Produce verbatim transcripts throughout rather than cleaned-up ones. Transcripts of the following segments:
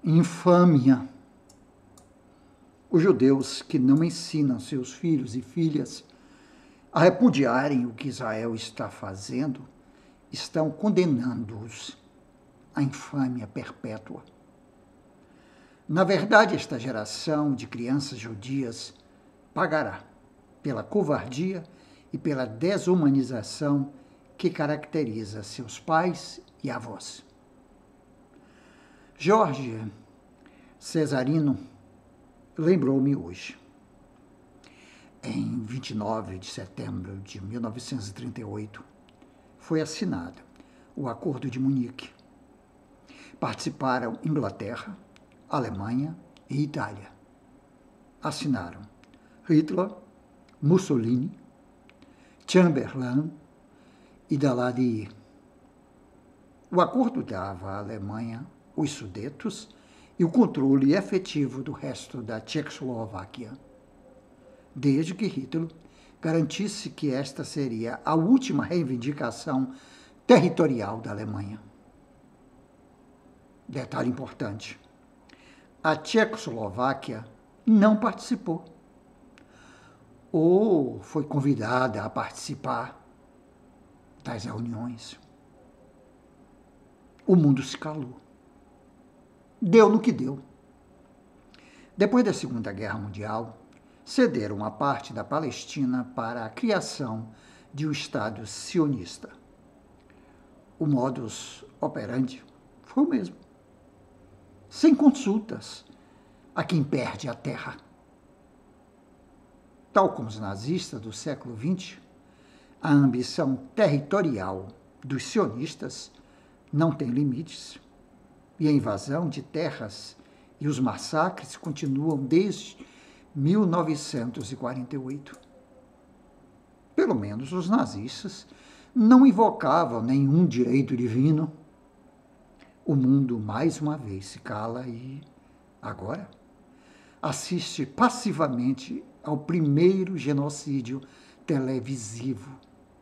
Infâmia. Os judeus que não ensinam seus filhos e filhas a repudiarem o que Israel está fazendo estão condenando-os à infâmia perpétua. Na verdade, esta geração de crianças judias pagará pela covardia e pela desumanização que caracteriza seus pais e avós. Jorge Cesarino lembrou-me hoje. Em vinte e nove de setembro de mil novecentos e trinta e oito, foi assinado o Acordo de Munique. Participaram Inglaterra, Alemanha e Itália. Assinaram Hitler, Mussolini, Chamberlain e Daladier. O acordo dava à Alemanha os Sudetos e o controle efetivo do resto da Tchecoslováquia, desde que Hitler garantisse que esta seria a última reivindicação territorial da Alemanha. Detalhe importante: a Tchecoslováquia não participou, ou foi convidada a participar das reuniões. O mundo se calou. Deu no que deu. Depois da Segunda Guerra Mundial, cederam uma parte da Palestina para a criação de um Estado sionista. O modus operandi foi o mesmo. Sem consultas a quem perde a terra. Tal como os nazistas do século vinte, a ambição territorial dos sionistas não tem limites, e a invasão de terras e os massacres continuam desde mil novecentos e quarenta e oito. Pelo menos os nazistas não invocavam nenhum direito divino. O mundo mais uma vez se cala e, agora, assiste passivamente ao primeiro genocídio televisivo.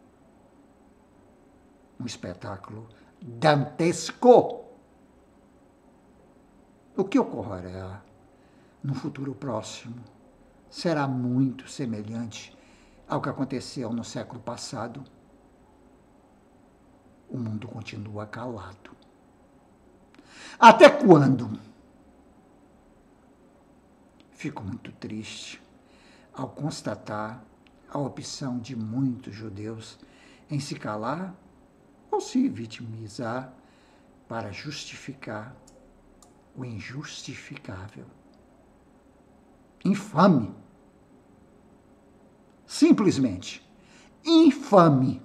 Um espetáculo dantesco. O que ocorrerá no futuro próximo será muito semelhante ao que aconteceu no século passado. O mundo continua calado. Até quando? Fico muito triste ao constatar a opção de muitos judeus em se calar ou se vitimizar para justificar o injustificável. Infame. Simplesmente infame.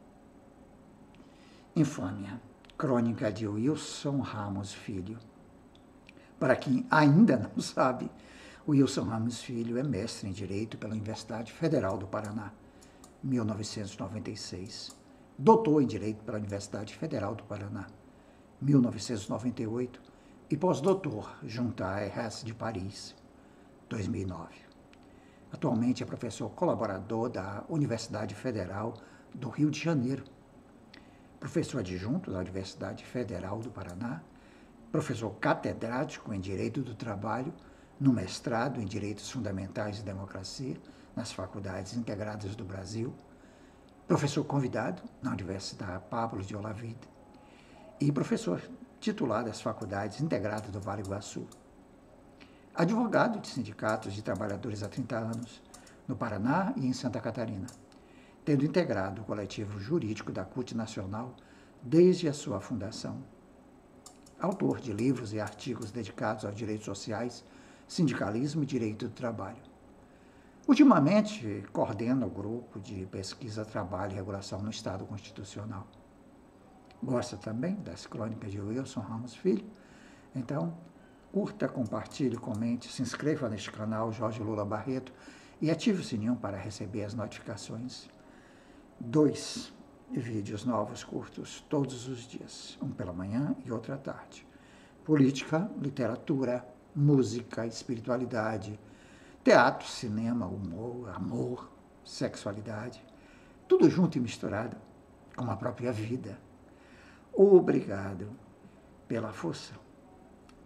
Infâmia. Crônica de Wilson Ramos Filho. Para quem ainda não sabe, Wilson Ramos Filho é mestre em Direito pela Universidade Federal do Paraná, mil novecentos e noventa e seis. Doutor em Direito pela Universidade Federal do Paraná, mil novecentos e noventa e oito. E pós-doutor junto à E R S de Paris, dois mil e nove. Atualmente é professor colaborador da Universidade Federal do Rio de Janeiro, professor adjunto da Universidade Federal do Paraná, professor catedrático em Direito do Trabalho, no mestrado em Direitos Fundamentais e Democracia, nas Faculdades Integradas do Brasil, professor convidado na Universidade Pablo de Olavide e professor titular das Faculdades Integradas do Vale do Iguaçu. Advogado de sindicatos de trabalhadores há trinta anos, no Paraná e em Santa Catarina, tendo integrado o coletivo jurídico da C U T Nacional desde a sua fundação. Autor de livros e artigos dedicados aos direitos sociais, sindicalismo e direito do trabalho. Ultimamente, coordena o grupo de pesquisa, trabalho e regulação no Estado Constitucional. Gosta também das crônicas de Wilson Ramos Filho? Então, curta, compartilhe, comente, se inscreva neste canal Jorge Lula Barreto e ative o sininho para receber as notificações. Dois vídeos novos curtos todos os dias, um pela manhã e outro à tarde. Política, literatura, música, espiritualidade, teatro, cinema, humor, amor, sexualidade, tudo junto e misturado com a própria vida. Obrigado pela força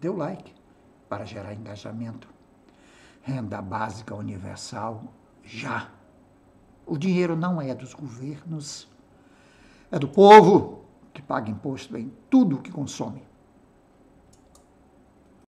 dê o like para gerar engajamento. Renda básica universal, já. O dinheiro não é dos governos, é do povo que paga imposto em tudo que consome.